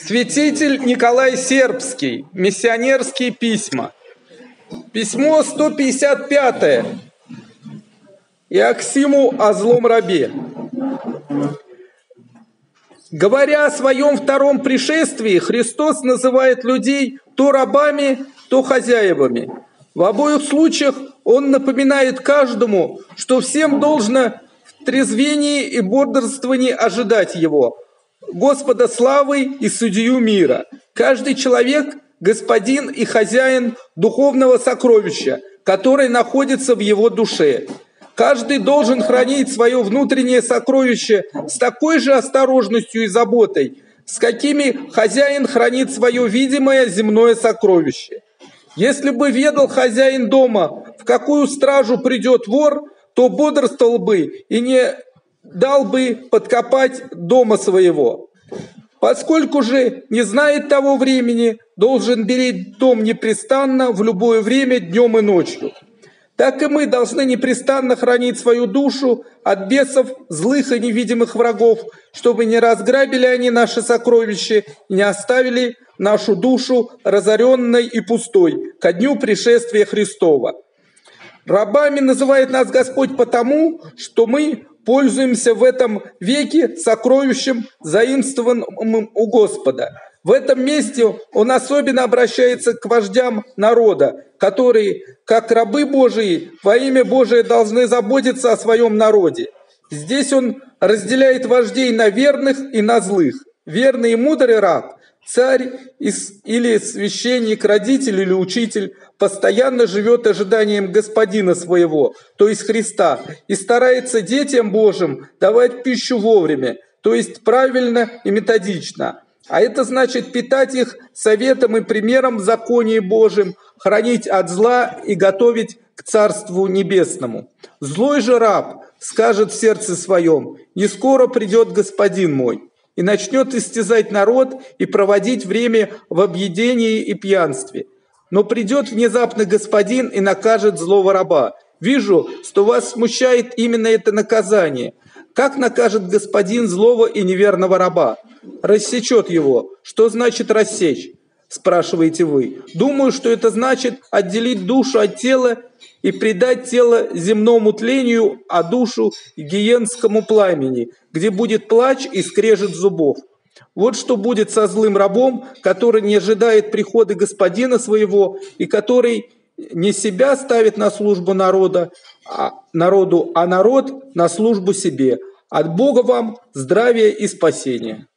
Святитель Николай Сербский. Миссионерские письма. Письмо 155. Иаксиму о злом рабе. Говоря о своем втором пришествии, Христос называет людей то рабами, то хозяевами. В обоих случаях Он напоминает каждому, что всем должно в трезвении и бодрствовании ожидать Его, Господа славы и судью мира. Каждый человек – господин и хозяин духовного сокровища, которое находится в его душе. Каждый должен хранить свое внутреннее сокровище с такой же осторожностью и заботой, с какими хозяин хранит свое видимое земное сокровище. Если бы ведал хозяин дома, в какую стражу придет вор, то бодрствовал бы и не дал бы подкопать дома своего. Поскольку же не знает того времени, должен беречь дом непрестанно в любое время, днем и ночью. Так и мы должны непрестанно хранить свою душу от бесов, злых и невидимых врагов, чтобы не разграбили они наши сокровища и не оставили нашу душу разоренной и пустой ко дню пришествия Христова. Рабами называет нас Господь потому, что мы пользуемся в этом веке сокровищем, заимствованным у Господа. В этом месте Он особенно обращается к вождям народа, которые, как рабы Божии, во имя Божие должны заботиться о своем народе. Здесь Он разделяет вождей на верных и на злых. Верный и мудрый раб, царь или священник, родитель или учитель, постоянно живет ожиданием господина своего, то есть Христа, и старается детям Божьим давать пищу вовремя, то есть правильно и методично. А это значит питать их советом и примером в законе Божьем, хранить от зла и готовить к Царству Небесному. Злой же раб скажет в сердце своем: «Не скоро придет господин мой», и начнет истязать народ и проводить время в объедении и пьянстве. Но придет внезапно господин и накажет злого раба. Вижу, что вас смущает именно это наказание. Как накажет господин злого и неверного раба? Рассечет его. Что значит рассечь? Спрашиваете вы. Думаю, что это значит отделить душу от тела и предать тело земному тлению, а душу гиенскому пламени, где будет плач и скрежет зубов. Вот что будет со злым рабом, который не ожидает прихода господина своего и который не себя ставит на службу народу, а народ на службу себе. От Бога вам здравия и спасения.